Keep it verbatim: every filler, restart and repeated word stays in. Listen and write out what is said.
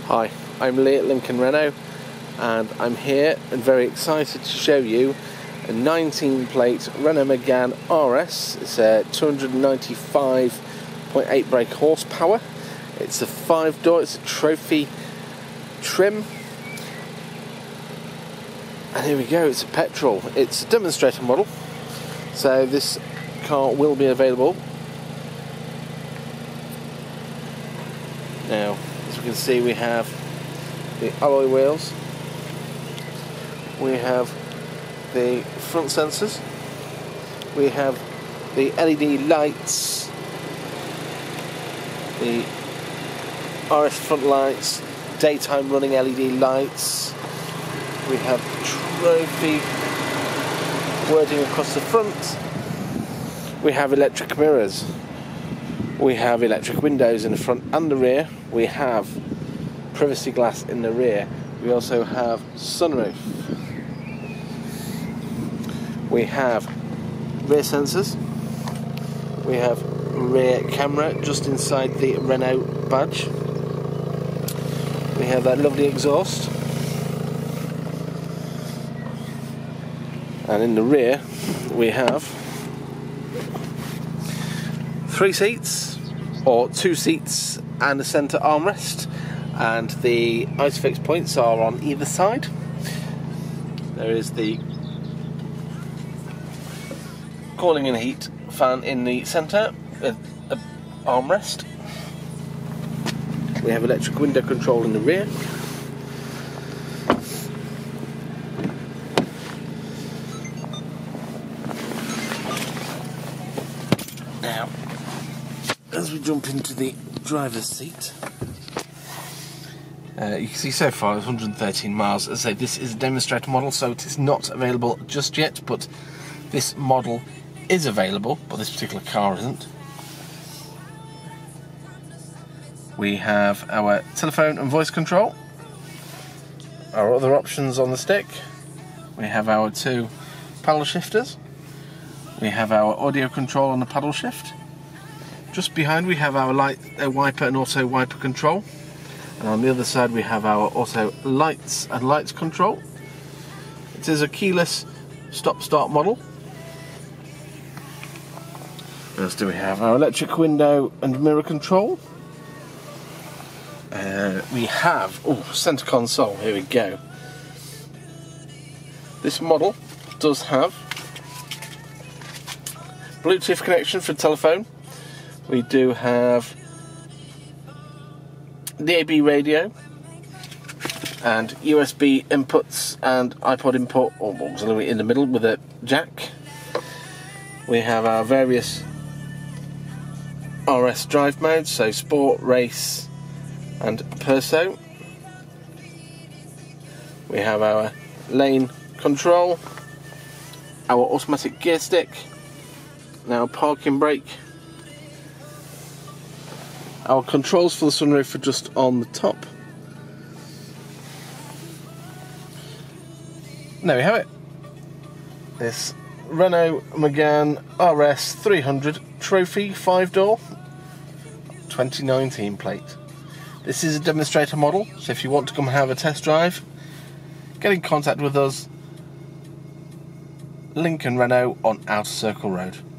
Hi, I'm Lee at Lincoln Renault, and I'm here and very excited to show you a nineteen plate Renault Megane R S. It's a two hundred ninety-five point eight brake horsepower. It's a five door, it's a trophy trim. And here we go, it's a petrol. It's a demonstrator model, so this car will be available. Now, as we can see, we have the alloy wheels, we have the front sensors, we have the L E D lights, the R S front lights, daytime running L E D lights, we have trophy wording across the front, we have electric mirrors, we have electric windows in the front and the rear, we have privacy glass in the rear, we also have sunroof, we have rear sensors, we have rear camera just inside the Renault badge, we have that lovely exhaust, and in the rear we have three seats, or two seats and a centre armrest, and the ISOFIX points are on either side. There is the cooling and heat fan in the centre, a, a armrest. We have electric window control in the rear. Now, as we jump into the driver's seat, uh, you can see so far it's one hundred thirteen miles. As I say, this is a demonstrator model, so it is not available just yet, but this model is available, but this particular car isn't. We have our telephone and voice control, our other options on the stick, we have our two paddle shifters, we have our audio control on the paddle shift. Just behind we have our light, uh, wiper and auto wiper control, and on the other side we have our auto lights and lights control. It is a keyless stop-start model. What else do we have? Our electric window and mirror control. Uh, we have, oh, centre console, here we go. This model does have Bluetooth connection for telephone. We do have the A B radio and U S B inputs and iPod input, or auxiliary in the middle with a jack. We have our various R S drive modes, so sport, race and perso. We have our lane control, our automatic gear stick, and our parking brake. Our controls for the sunroof are just on the top. There we have it. This Renault Megane R S three hundred Trophy five door twenty nineteen plate. This is a demonstrator model, so if you want to come and have a test drive, get in contact with us. Lincoln Renault on Outer Circle Road.